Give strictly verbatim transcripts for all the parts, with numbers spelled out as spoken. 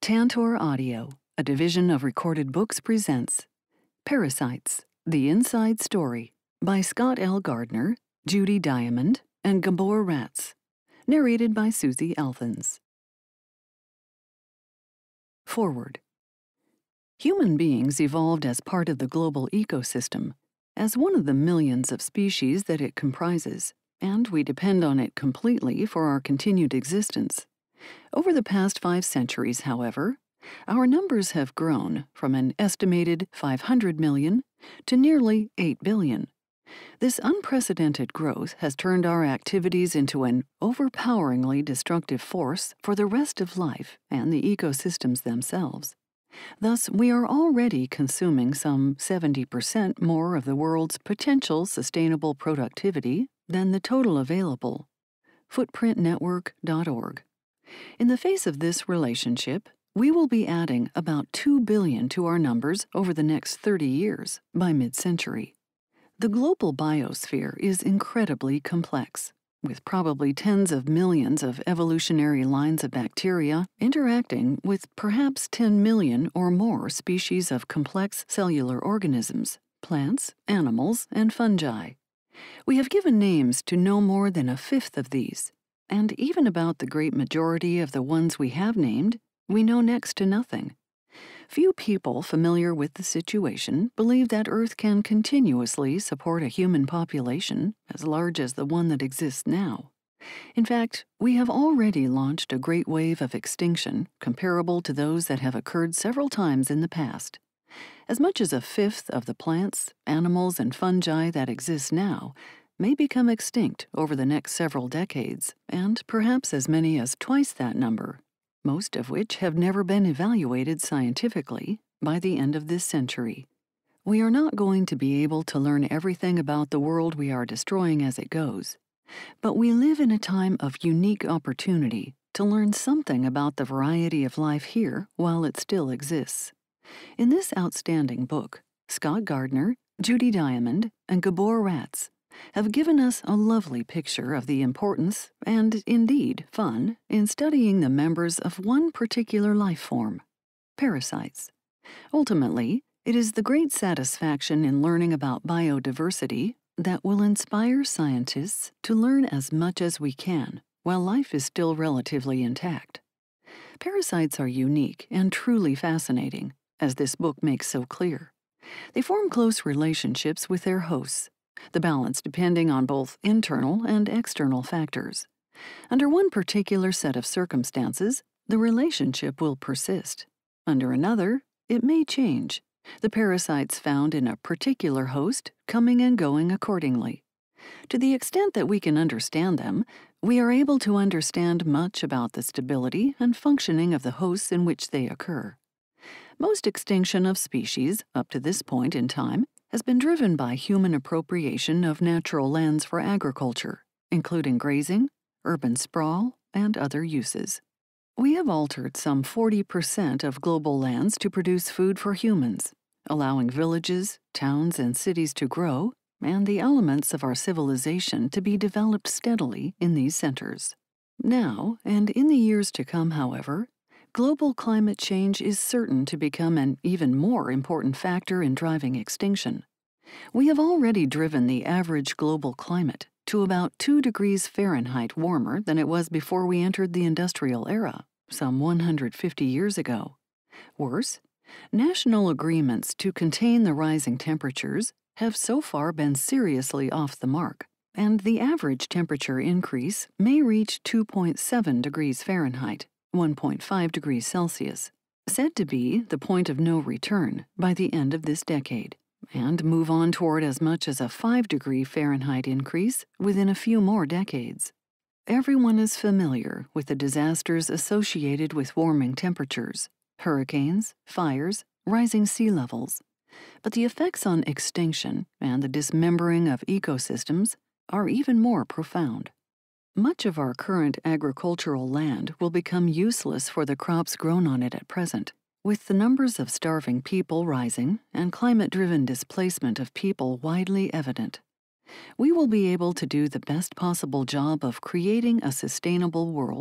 Tantor Audio, a division of Recorded Books, presents Parasites, The Inside Story by Scott L. Gardner, Judy Diamond, and Gabor Racz. Narrated by Suzie Althens. Foreword. Human beings evolved as part of the global ecosystem, as one of the millions of species that it comprises, and we depend on it completely for our continued existence. Over the past five centuries, however, our numbers have grown from an estimated five hundred million to nearly eight billion. This unprecedented growth has turned our activities into an overpoweringly destructive force for the rest of life and the ecosystems themselves. Thus, we are already consuming some seventy percent more of the world's potential sustainable productivity than the total available. footprint network dot org. In the face of this relationship, we will be adding about two billion to our numbers over the next thirty years by mid-century. The global biosphere is incredibly complex, with probably tens of millions of evolutionary lines of bacteria interacting with perhaps ten million or more species of complex cellular organisms, plants, animals, and fungi. We have given names to no more than a fifth of these, and even about the great majority of the ones we have named, we know next to nothing. Few people familiar with the situation believe that Earth can continuously support a human population as large as the one that exists now. In fact, we have already launched a great wave of extinction comparable to those that have occurred several times in the past. As much as a fifth of the plants, animals, and fungi that exist now may become extinct over the next several decades, and perhaps as many as twice that number, most of which have never been evaluated scientifically, by the end of this century. We are not going to be able to learn everything about the world we are destroying as it goes, but we live in a time of unique opportunity to learn something about the variety of life here while it still exists. In this outstanding book, Scott Gardner, Judy Diamond, and Gabor Racz have given us a lovely picture of the importance, and indeed fun, in studying the members of one particular life form, parasites. Ultimately, it is the great satisfaction in learning about biodiversity that will inspire scientists to learn as much as we can while life is still relatively intact. Parasites are unique and truly fascinating, as this book makes so clear. They form close relationships with their hosts, the balance depending on both internal and external factors. Under one particular set of circumstances, the relationship will persist. Under another, it may change, the parasites found in a particular host coming and going accordingly. To the extent that we can understand them, we are able to understand much about the stability and functioning of the hosts in which they occur. Most extinction of species, up to this point in time, has been driven by human appropriation of natural lands for agriculture, including grazing, urban sprawl, and other uses. We have altered some forty percent of global lands to produce food for humans, allowing villages, towns, and cities to grow, and the elements of our civilization to be developed steadily in these centers. Now, and in the years to come, however, global climate change is certain to become an even more important factor in driving extinction. We have already driven the average global climate to about two degrees Fahrenheit warmer than it was before we entered the industrial era, some one hundred fifty years ago. Worse, national agreements to contain the rising temperatures have so far been seriously off the mark, and the average temperature increase may reach two point seven degrees Fahrenheit, one point five degrees Celsius, said to be the point of no return by the end of this decade, and move on toward as much as a five degree Fahrenheit increase within a few more decades. Everyone is familiar with the disasters associated with warming temperatures, hurricanes, fires, rising sea levels, but the effects on extinction and the dismembering of ecosystems are even more profound. Much of our current agricultural land will become useless for the crops grown on it at present, with the numbers of starving people rising and climate-driven displacement of people widely evident. We will be able to do the best possible job of creating a sustainable world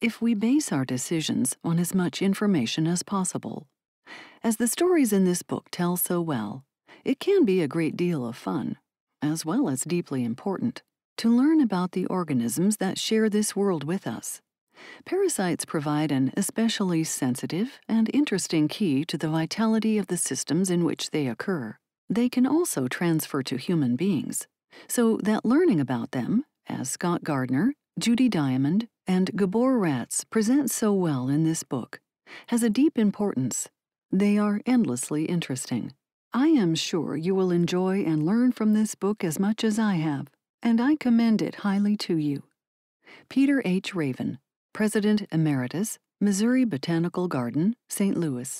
if we base our decisions on as much information as possible. As the stories in this book tell so well, it can be a great deal of fun, as well as deeply important, to learn about the organisms that share this world with us. Parasites provide an especially sensitive and interesting key to the vitality of the systems in which they occur. They can also transfer to human beings, so that learning about them, as Scott Gardner, Judy Diamond, and Gabor Racz present so well in this book, has a deep importance. They are endlessly interesting. I am sure you will enjoy and learn from this book as much as I have, and I commend it highly to you. Peter H. Raven, President Emeritus, Missouri Botanical Garden, Saint Louis.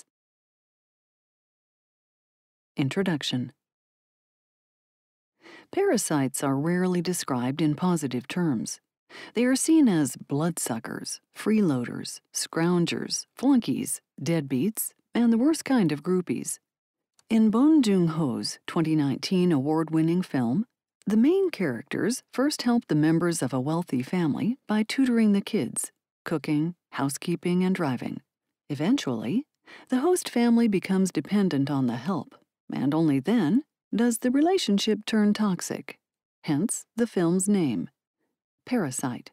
Introduction. Parasites are rarely described in positive terms. They are seen as bloodsuckers, freeloaders, scroungers, flunkies, deadbeats, and the worst kind of groupies. In Bong Joon-ho's twenty nineteen award-winning film, the main characters first help the members of a wealthy family by tutoring the kids, cooking, housekeeping, and driving. Eventually, the host family becomes dependent on the help, and only then does the relationship turn toxic, hence the film's name, Parasite.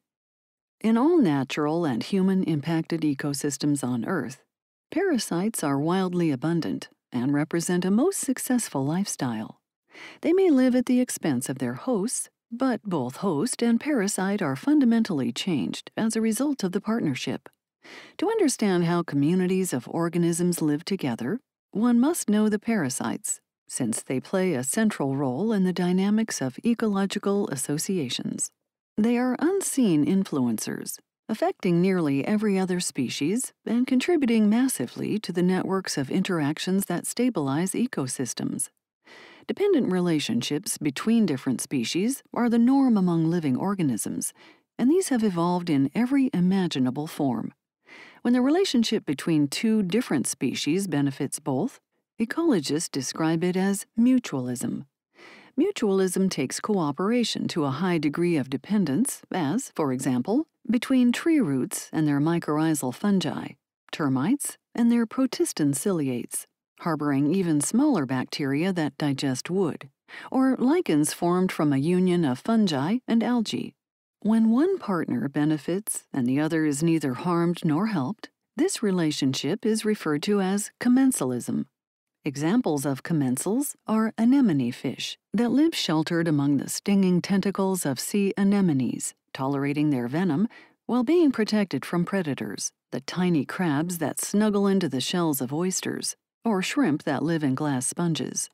In all natural and human-impacted ecosystems on Earth, parasites are wildly abundant and represent a most successful lifestyle. They may live at the expense of their hosts, but both host and parasite are fundamentally changed as a result of the partnership. To understand how communities of organisms live together, one must know the parasites, since they play a central role in the dynamics of ecological associations. They are unseen influencers, affecting nearly every other species and contributing massively to the networks of interactions that stabilize ecosystems. Dependent relationships between different species are the norm among living organisms, and these have evolved in every imaginable form. When the relationship between two different species benefits both, ecologists describe it as mutualism. Mutualism takes cooperation to a high degree of dependence, as, for example, between tree roots and their mycorrhizal fungi, termites and their protyston ciliates, harboring even smaller bacteria that digest wood, or lichens formed from a union of fungi and algae. When one partner benefits and the other is neither harmed nor helped, this relationship is referred to as commensalism. Examples of commensals are anemone fish that live sheltered among the stinging tentacles of sea anemones, tolerating their venom while being protected from predators, the tiny crabs that snuggle into the shells of oysters, or shrimp that live in glass sponges.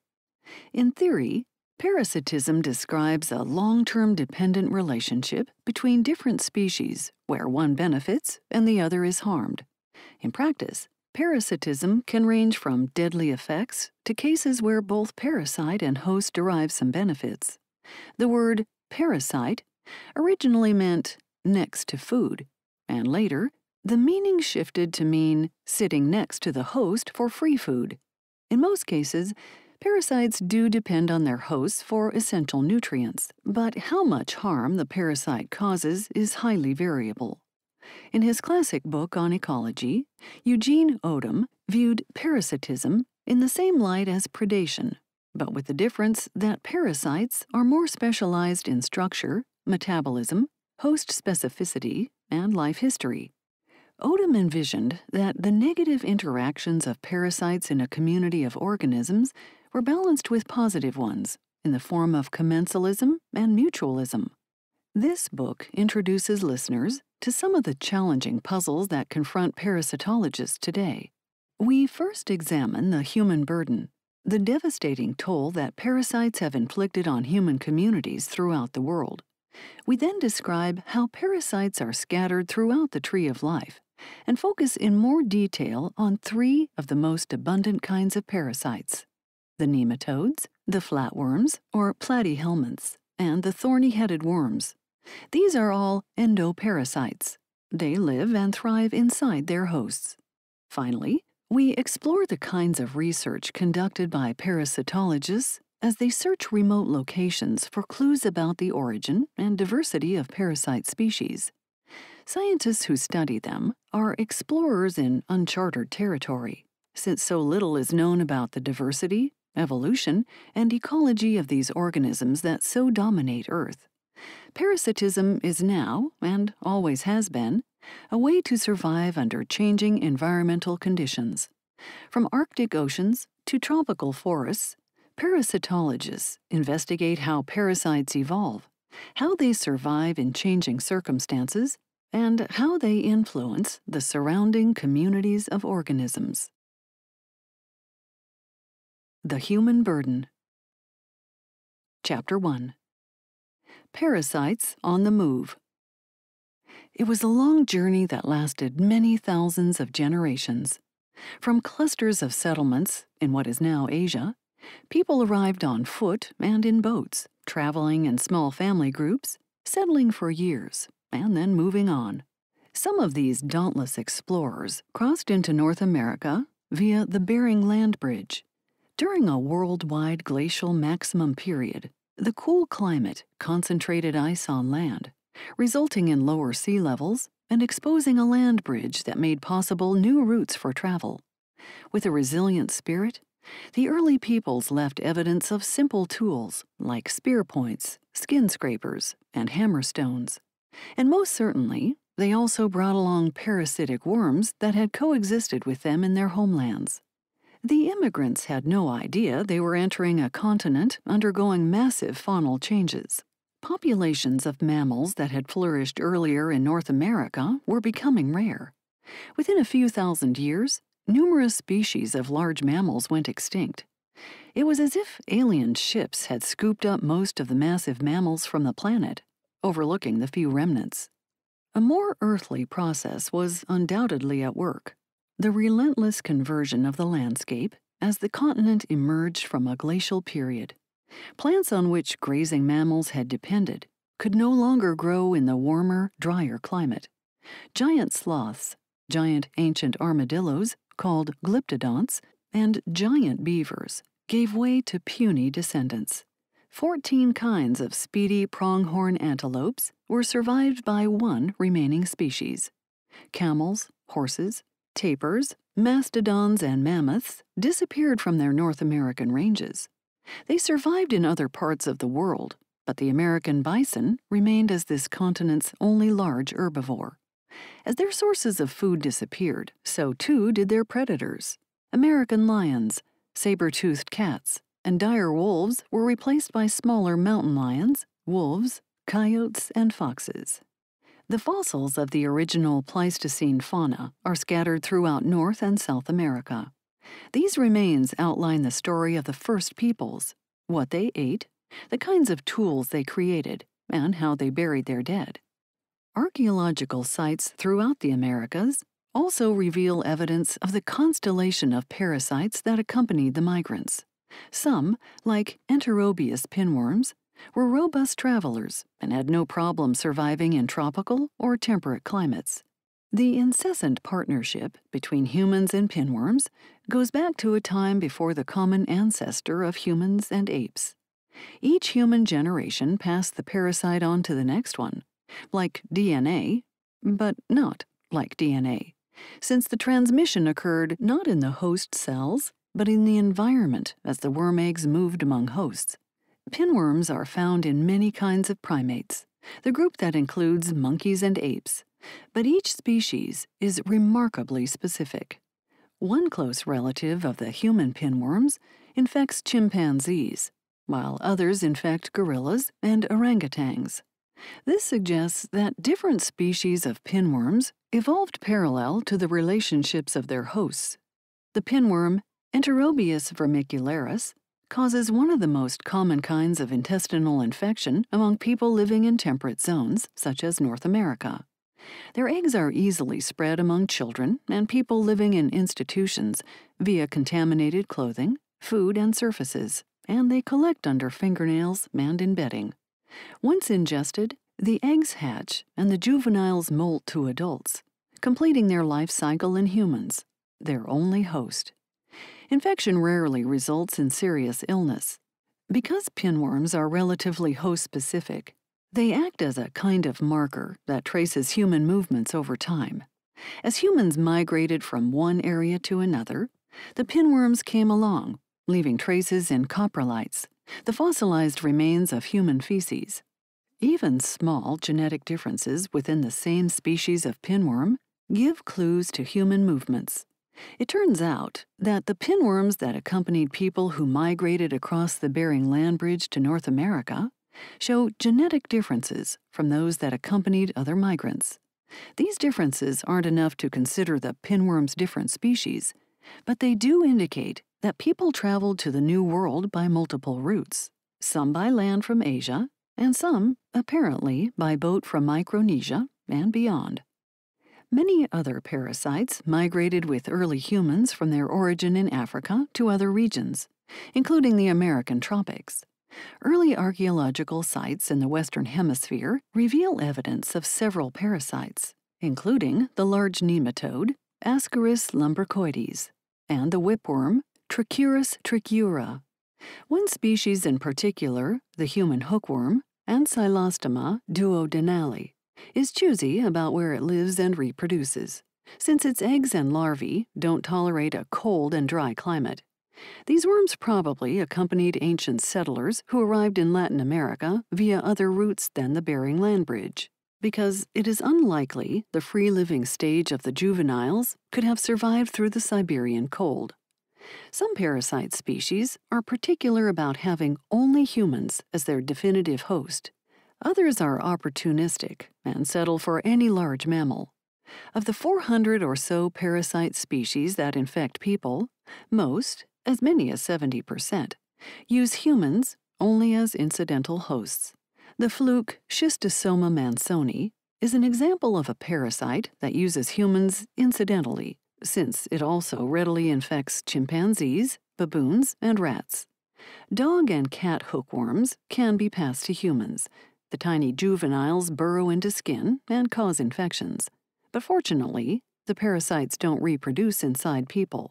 In theory, parasitism describes a long-term dependent relationship between different species where one benefits and the other is harmed. In practice, parasitism can range from deadly effects to cases where both parasite and host derive some benefits. The word parasite originally meant next to food, and later, the meaning shifted to mean sitting next to the host for free food. In most cases, parasites do depend on their hosts for essential nutrients, but how much harm the parasite causes is highly variable. In his classic book on ecology, Eugene Odum viewed parasitism in the same light as predation, but with the difference that parasites are more specialized in structure, metabolism, host specificity, and life history. Odum envisioned that the negative interactions of parasites in a community of organisms were balanced with positive ones in the form of commensalism and mutualism. This book introduces listeners to some of the challenging puzzles that confront parasitologists today. We first examine the human burden, the devastating toll that parasites have inflicted on human communities throughout the world. We then describe how parasites are scattered throughout the tree of life and focus in more detail on three of the most abundant kinds of parasites: the nematodes, the flatworms, or platyhelminths, and the thorny-headed worms. These are all endoparasites. They live and thrive inside their hosts. Finally, we explore the kinds of research conducted by parasitologists as they search remote locations for clues about the origin and diversity of parasite species. Scientists who study them are explorers in uncharted territory, since so little is known about the diversity, evolution, and ecology of these organisms that so dominate Earth. Parasitism is now, and always has been, a way to survive under changing environmental conditions. From Arctic oceans to tropical forests, parasitologists investigate how parasites evolve, how they survive in changing circumstances, and how they influence the surrounding communities of organisms. The Human Burden. Chapter one. Parasites on the Move. It was a long journey that lasted many thousands of generations. From clusters of settlements in what is now Asia, people arrived on foot and in boats, traveling in small family groups, settling for years, and then moving on. Some of these dauntless explorers crossed into North America via the Bering Land Bridge. During a worldwide glacial maximum period, the cool climate concentrated ice on land, resulting in lower sea levels and exposing a land bridge that made possible new routes for travel. With a resilient spirit, the early peoples left evidence of simple tools like spear points, skin scrapers, and hammerstones. And most certainly, they also brought along parasitic worms that had coexisted with them in their homelands. The immigrants had no idea they were entering a continent undergoing massive faunal changes. Populations of mammals that had flourished earlier in North America were becoming rare. Within a few thousand years, numerous species of large mammals went extinct. It was as if alien ships had scooped up most of the massive mammals from the planet, overlooking the few remnants. A more earthly process was undoubtedly at work: the relentless conversion of the landscape as the continent emerged from a glacial period. Plants on which grazing mammals had depended could no longer grow in the warmer, drier climate. Giant sloths, giant ancient armadillos, called glyptodonts, and giant beavers gave way to puny descendants. Fourteen kinds of speedy pronghorn antelopes were survived by one remaining species. Camels, horses, tapirs, mastodons, and mammoths disappeared from their North American ranges. They survived in other parts of the world, but the American bison remained as this continent's only large herbivore. As their sources of food disappeared, so too did their predators. American lions, saber-toothed cats, and dire wolves were replaced by smaller mountain lions, wolves, coyotes, and foxes. The fossils of the original Pleistocene fauna are scattered throughout North and South America. These remains outline the story of the first peoples, what they ate, the kinds of tools they created, and how they buried their dead. Archaeological sites throughout the Americas also reveal evidence of the constellation of parasites that accompanied the migrants. Some, like enterobius pinworms, were robust travelers and had no problem surviving in tropical or temperate climates. The incessant partnership between humans and pinworms goes back to a time before the common ancestor of humans and apes. Each human generation passed the parasite on to the next one, like D N A, but not like D N A, since the transmission occurred not in the host cells, but in the environment as the worm eggs moved among hosts. Pinworms are found in many kinds of primates, the group that includes monkeys and apes, but each species is remarkably specific. One close relative of the human pinworms infects chimpanzees, while others infect gorillas and orangutans. This suggests that different species of pinworms evolved parallel to the relationships of their hosts. The pinworm, Enterobius vermicularis, causes one of the most common kinds of intestinal infection among people living in temperate zones, such as North America. Their eggs are easily spread among children and people living in institutions via contaminated clothing, food, and surfaces, and they collect under fingernails and in bedding. Once ingested, the eggs hatch and the juveniles molt to adults, completing their life cycle in humans, their only host. Infection rarely results in serious illness. Because pinworms are relatively host-specific, They act as a kind of marker that traces human movements over time. As humans migrated from one area to another, the pinworms came along, leaving traces in coprolites, the fossilized remains of human feces. Even small genetic differences within the same species of pinworm give clues to human movements. It turns out that the pinworms that accompanied people who migrated across the Bering Land Bridge to North America show genetic differences from those that accompanied other migrants. These differences aren't enough to consider the pinworm's different species, but they do indicate that people traveled to the New World by multiple routes, some by land from Asia, and some, apparently, by boat from Micronesia and beyond. Many other parasites migrated with early humans from their origin in Africa to other regions, including the American tropics. Early archaeological sites in the Western Hemisphere reveal evidence of several parasites, including the large nematode, Ascaris lumbricoides, and the whipworm, Trichuris trichiura. One species in particular, the human hookworm, Ancylostoma duodenale, is choosy about where it lives and reproduces, since its eggs and larvae don't tolerate a cold and dry climate. These worms probably accompanied ancient settlers who arrived in Latin America via other routes than the Bering Land Bridge, because it is unlikely the free-living stage of the juveniles could have survived through the Siberian cold. Some parasite species are particular about having only humans as their definitive host. Others are opportunistic and settle for any large mammal. Of the four hundred or so parasite species that infect people, most, as many as seventy percent, use humans only as incidental hosts. The fluke Schistosoma mansoni is an example of a parasite that uses humans incidentally, since it also readily infects chimpanzees, baboons, and rats. Dog and cat hookworms can be passed to humans. The tiny juveniles burrow into skin and cause infections. But fortunately, the parasites don't reproduce inside people.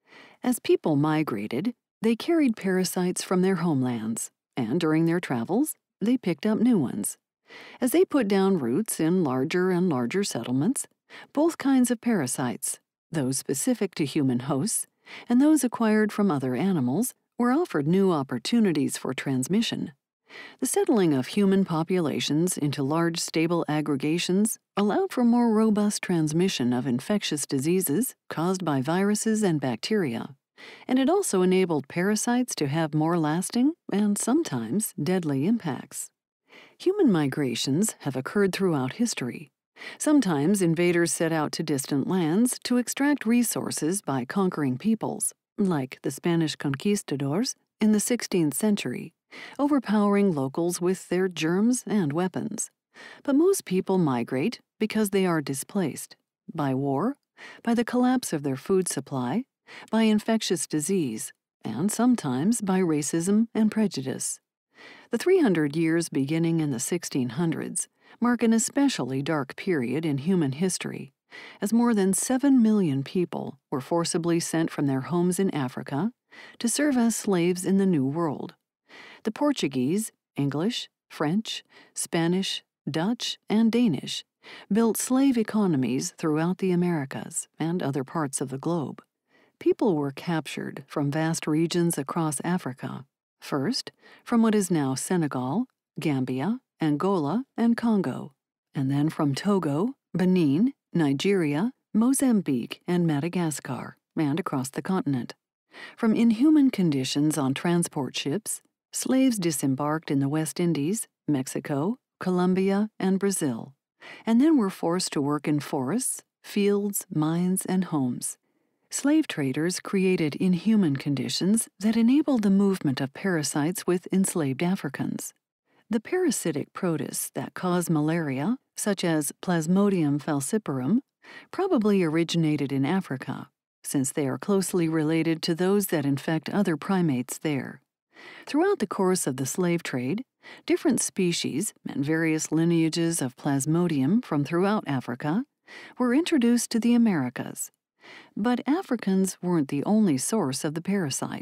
As people migrated, they carried parasites from their homelands, and during their travels, they picked up new ones. As they put down roots in larger and larger settlements, both kinds of parasites, those specific to human hosts and those acquired from other animals, were offered new opportunities for transmission. The settling of human populations into large stable aggregations allowed for more robust transmission of infectious diseases caused by viruses and bacteria, and it also enabled parasites to have more lasting and sometimes deadly impacts. Human migrations have occurred throughout history. Sometimes invaders set out to distant lands to extract resources by conquering peoples, like the Spanish conquistadors in the sixteenth century, overpowering locals with their germs and weapons. But most people migrate because they are displaced by war, by the collapse of their food supply, by infectious disease, and sometimes by racism and prejudice. The three hundred years beginning in the sixteen hundreds mark an especially dark period in human history, as more than seven million people were forcibly sent from their homes in Africa to serve as slaves in the New World. The Portuguese, English, French, Spanish, Dutch, and Danish built slave economies throughout the Americas and other parts of the globe. People were captured from vast regions across Africa, first from what is now Senegal, Gambia, Angola, and Congo, and then from Togo, Benin, Nigeria, Mozambique, and Madagascar, and across the continent. From inhuman conditions on transport ships, slaves disembarked in the West Indies, Mexico, Colombia, and Brazil, and then were forced to work in forests, fields, mines, and homes. Slave traders created inhuman conditions that enabled the movement of parasites with enslaved Africans. The parasitic protists that cause malaria, such as Plasmodium falciparum, probably originated in Africa, since they are closely related to those that infect other primates there. Throughout the course of the slave trade, different species and various lineages of Plasmodium from throughout Africa were introduced to the Americas. But Africans weren't the only source of the parasite.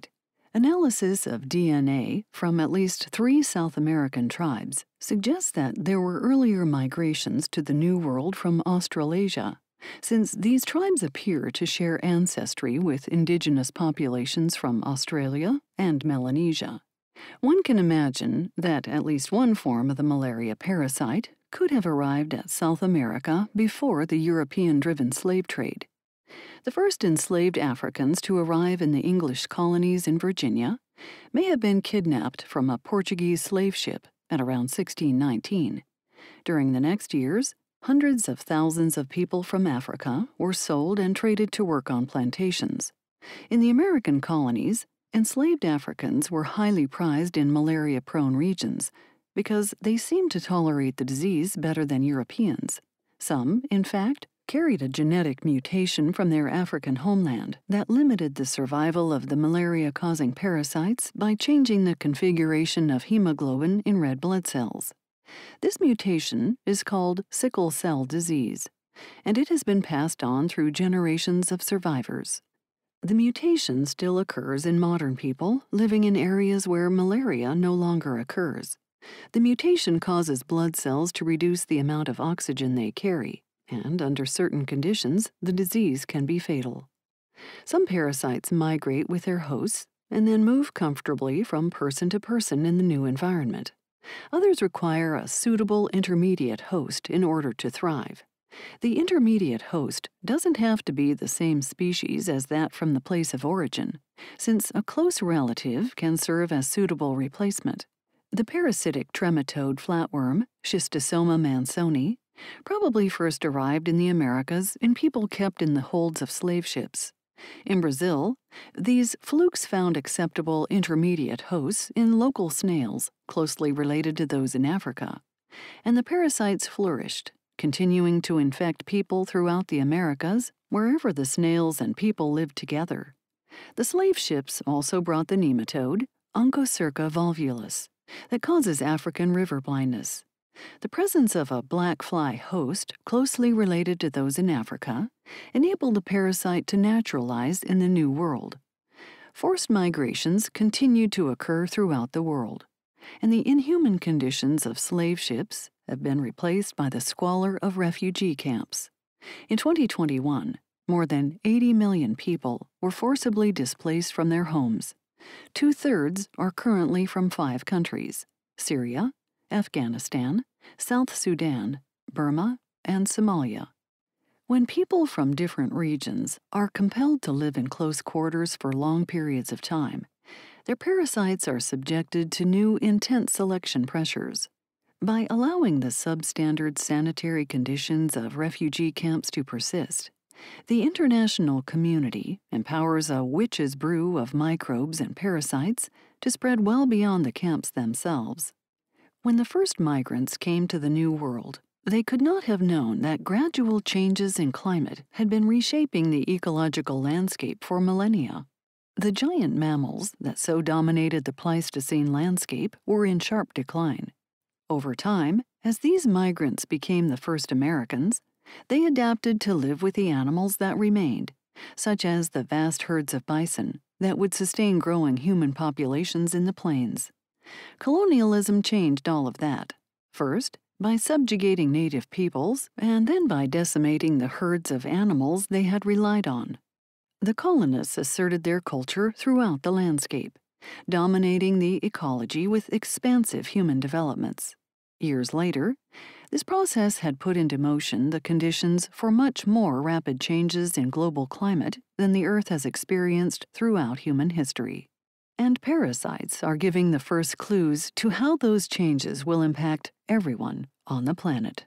Analysis of D N A from at least three South American tribes suggests that there were earlier migrations to the New World from Australasia, since these tribes appear to share ancestry with indigenous populations from Australia and Melanesia. One can imagine that at least one form of the malaria parasite could have arrived at South America before the European-driven slave trade. The first enslaved Africans to arrive in the English colonies in Virginia may have been kidnapped from a Portuguese slave ship at around sixteen nineteen. During the next years, hundreds of thousands of people from Africa were sold and traded to work on plantations. In the American colonies, enslaved Africans were highly prized in malaria-prone regions because they seemed to tolerate the disease better than Europeans. Some, in fact, carried a genetic mutation from their African homeland that limited the survival of the malaria-causing parasites by changing the configuration of hemoglobin in red blood cells. This mutation is called sickle cell disease, and it has been passed on through generations of survivors. The mutation still occurs in modern people living in areas where malaria no longer occurs. The mutation causes blood cells to reduce the amount of oxygen they carry, and under certain conditions, the disease can be fatal. Some parasites migrate with their hosts and then move comfortably from person to person in the new environment. Others require a suitable intermediate host in order to thrive. The intermediate host doesn't have to be the same species as that from the place of origin, since a close relative can serve as suitable replacement. The parasitic trematode flatworm, Schistosoma mansoni, probably first arrived in the Americas in people kept in the holds of slave ships. In Brazil, these flukes found acceptable intermediate hosts in local snails, closely related to those in Africa, and the parasites flourished, continuing to infect people throughout the Americas wherever the snails and people lived together. The slave ships also brought the nematode, Onchocerca volvulus, that causes African river blindness. The presence of a black fly host, closely related to those in Africa, enabled the parasite to naturalize in the New World. Forced migrations continued to occur throughout the world, and the inhuman conditions of slave ships have been replaced by the squalor of refugee camps. In twenty twenty-one, more than eighty million people were forcibly displaced from their homes. Two-thirds are currently from five countries: Syria, Afghanistan, South Sudan, Burma, and Somalia. When people from different regions are compelled to live in close quarters for long periods of time, their parasites are subjected to new intense selection pressures. By allowing the substandard sanitary conditions of refugee camps to persist, the international community empowers a witch's brew of microbes and parasites to spread well beyond the camps themselves. When the first migrants came to the New World, they could not have known that gradual changes in climate had been reshaping the ecological landscape for millennia. The giant mammals that so dominated the Pleistocene landscape were in sharp decline. Over time, as these migrants became the first Americans, they adapted to live with the animals that remained, such as the vast herds of bison that would sustain growing human populations in the plains. Colonialism changed all of that, first by subjugating native peoples and then by decimating the herds of animals they had relied on. The colonists asserted their culture throughout the landscape, dominating the ecology with expansive human developments. Years later, this process had put into motion the conditions for much more rapid changes in global climate than the Earth has experienced throughout human history. And parasites are giving the first clues to how those changes will impact everyone on the planet.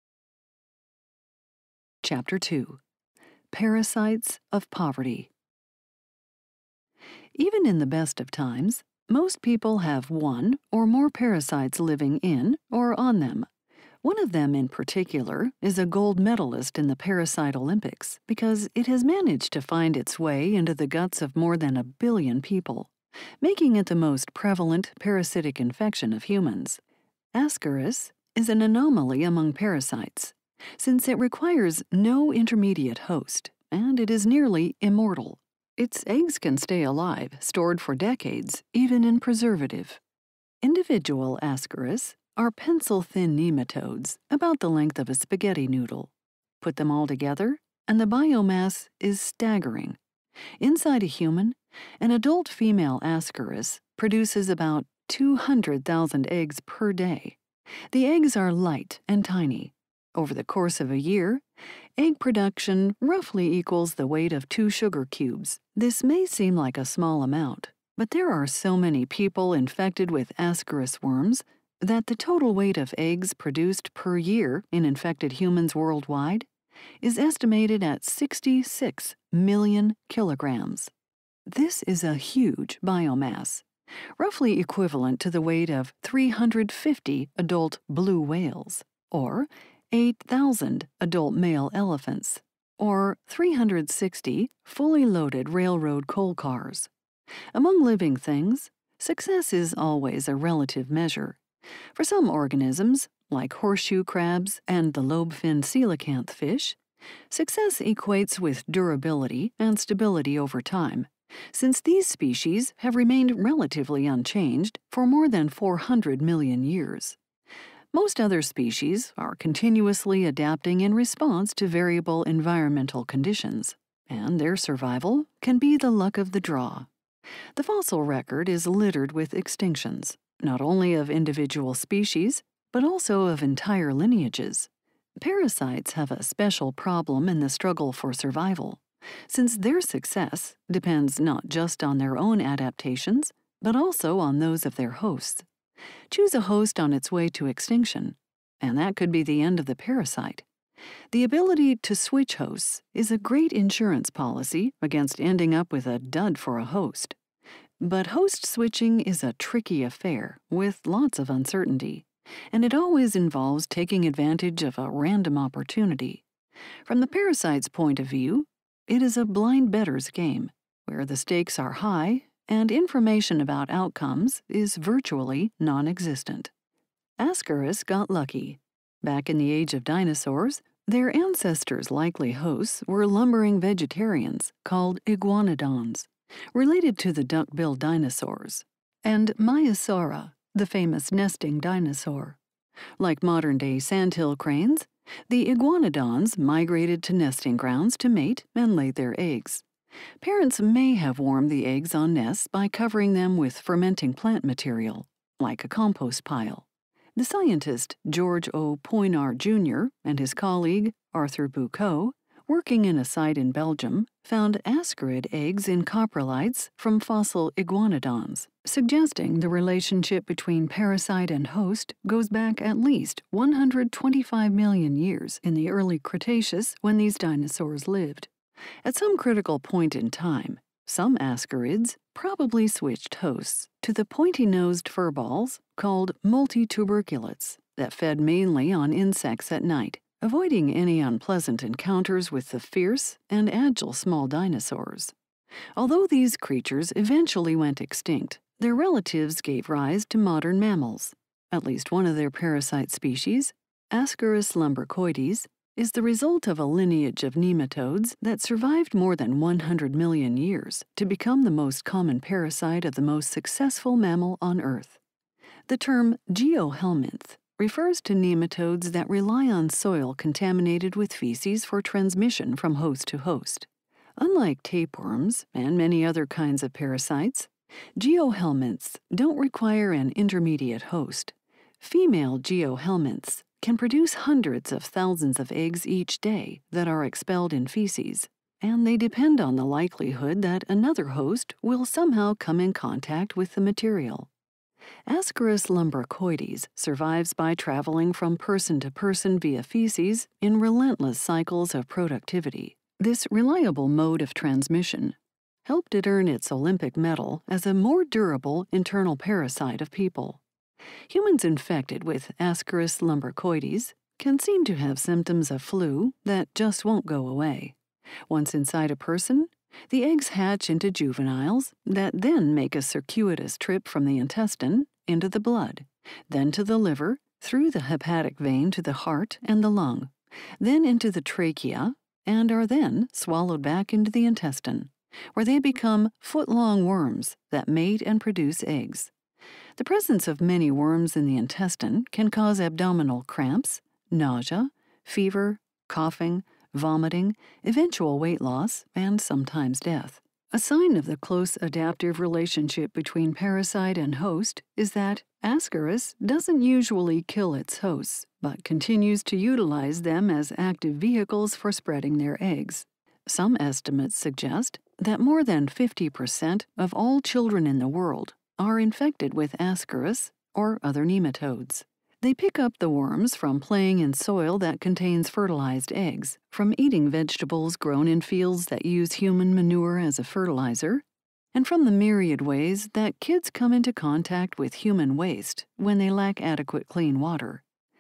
Chapter two. Parasites of Poverty. Even in the best of times, most people have one or more parasites living in or on them. One of them in particular is a gold medalist in the Parasite Olympics because it has managed to find its way into the guts of more than a billion people, making it the most prevalent parasitic infection of humans. Ascaris is an anomaly among parasites, since it requires no intermediate host, and it is nearly immortal. Its eggs can stay alive, stored for decades, even in preservative. Individual Ascaris are pencil-thin nematodes, about the length of a spaghetti noodle. Put them all together, and the biomass is staggering. Inside a human, an adult female Ascaris produces about two hundred thousand eggs per day. The eggs are light and tiny. Over the course of a year, egg production roughly equals the weight of two sugar cubes. This may seem like a small amount, but there are so many people infected with Ascaris worms that the total weight of eggs produced per year in infected humans worldwide is estimated at sixty-six million kilograms. This is a huge biomass, roughly equivalent to the weight of three hundred fifty adult blue whales, or eight thousand adult male elephants, or three hundred sixty fully loaded railroad coal cars. Among living things, success is always a relative measure. For some organisms, like horseshoe crabs and the lobe-finned coelacanth fish, success equates with durability and stability over time, since these species have remained relatively unchanged for more than four hundred million years. Most other species are continuously adapting in response to variable environmental conditions, and their survival can be the luck of the draw. The fossil record is littered with extinctions, not only of individual species, but also of entire lineages. Parasites have a special problem in the struggle for survival, since their success depends not just on their own adaptations, but also on those of their hosts. Choose a host on its way to extinction, and that could be the end of the parasite. The ability to switch hosts is a great insurance policy against ending up with a dud for a host. But host switching is a tricky affair with lots of uncertainty, and it always involves taking advantage of a random opportunity. From the parasite's point of view, it is a blind better's game, where the stakes are high and information about outcomes is virtually non-existent. Ascaris got lucky. Back in the age of dinosaurs, their ancestors' likely hosts were lumbering vegetarians called iguanodons, related to the duck-billed dinosaurs, and Maiasaura, the famous nesting dinosaur. Like modern-day sandhill cranes, the iguanodons migrated to nesting grounds to mate and lay their eggs. Parents may have warmed the eggs on nests by covering them with fermenting plant material, like a compost pile. The scientist George O. Poinar Junior and his colleague Arthur Bucot, working in a site in Belgium, found ascarid eggs in coprolites from fossil iguanodons, suggesting the relationship between parasite and host goes back at least one hundred twenty-five million years in the early Cretaceous when these dinosaurs lived. At some critical point in time, some ascarids probably switched hosts to the pointy-nosed furballs called multituberculates that fed mainly on insects at night, avoiding any unpleasant encounters with the fierce and agile small dinosaurs. Although these creatures eventually went extinct, their relatives gave rise to modern mammals. At least one of their parasite species, Ascaris lumbricoides, is the result of a lineage of nematodes that survived more than one hundred million years to become the most common parasite of the most successful mammal on Earth. The term geohelminth refers to nematodes that rely on soil contaminated with feces for transmission from host to host. Unlike tapeworms and many other kinds of parasites, geohelminths don't require an intermediate host. Female geohelminths can produce hundreds of thousands of eggs each day that are expelled in feces, and they depend on the likelihood that another host will somehow come in contact with the material. Ascaris lumbricoides survives by traveling from person to person via feces in relentless cycles of productivity. This reliable mode of transmission helped it earn its Olympic medal as a more durable internal parasite of people. Humans infected with Ascaris lumbricoides can seem to have symptoms of flu that just won't go away. Once inside a person, the eggs hatch into juveniles that then make a circuitous trip from the intestine into the blood, then to the liver, through the hepatic vein to the heart and the lung, then into the trachea, and are then swallowed back into the intestine. where they become foot-long worms that mate and produce eggs. The presence of many worms in the intestine can cause abdominal cramps, nausea, fever, coughing, vomiting, eventual weight loss, and sometimes death. A sign of the close adaptive relationship between parasite and host is that Ascaris doesn't usually kill its hosts, but continues to utilize them as active vehicles for spreading their eggs. Some estimates suggest that more than fifty percent of all children in the world are infected with Ascaris or other nematodes. They pick up the worms from playing in soil that contains fertilized eggs, from eating vegetables grown in fields that use human manure as a fertilizer, and from the myriad ways that kids come into contact with human waste when they lack adequate clean water.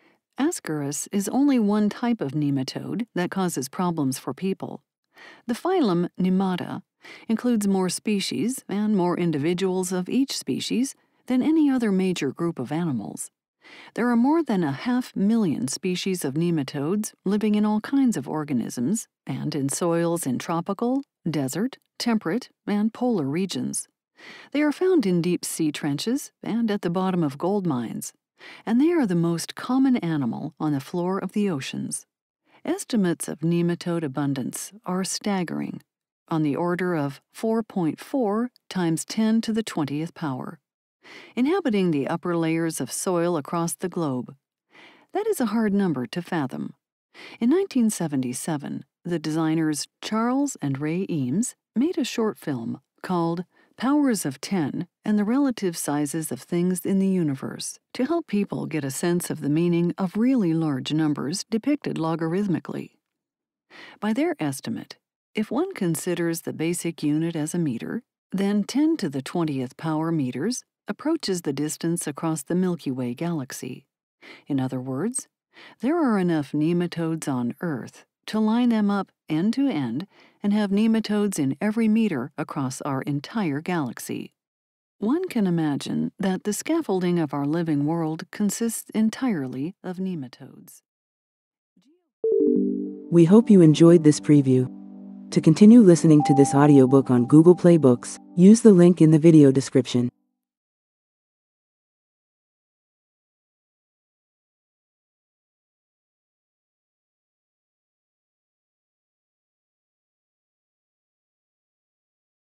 Ascaris is only one type of nematode that causes problems for people. The phylum Nemata includes more species and more individuals of each species than any other major group of animals. There are more than a half million species of nematodes living in all kinds of organisms and in soils in tropical, desert, temperate, and polar regions. They are found in deep sea trenches and at the bottom of gold mines, and they are the most common animal on the floor of the oceans. Estimates of nematode abundance are staggering, on the order of four point four times ten to the twentieth power. Inhabiting the upper layers of soil across the globe. That is a hard number to fathom. In nineteen seventy-seven, the designers Charles and Ray Eames made a short film called Powers of Ten and the Relative Sizes of Things in the Universe to help people get a sense of the meaning of really large numbers depicted logarithmically. By their estimate, if one considers the basic unit as a meter, then ten to the twentieth power meters approaches the distance across the Milky Way galaxy. In other words, there are enough nematodes on Earth to line them up end to end and have nematodes in every meter across our entire galaxy. One can imagine that the scaffolding of our living world consists entirely of nematodes. We hope you enjoyed this preview. To continue listening to this audiobook on Google Play Books, use the link in the video description.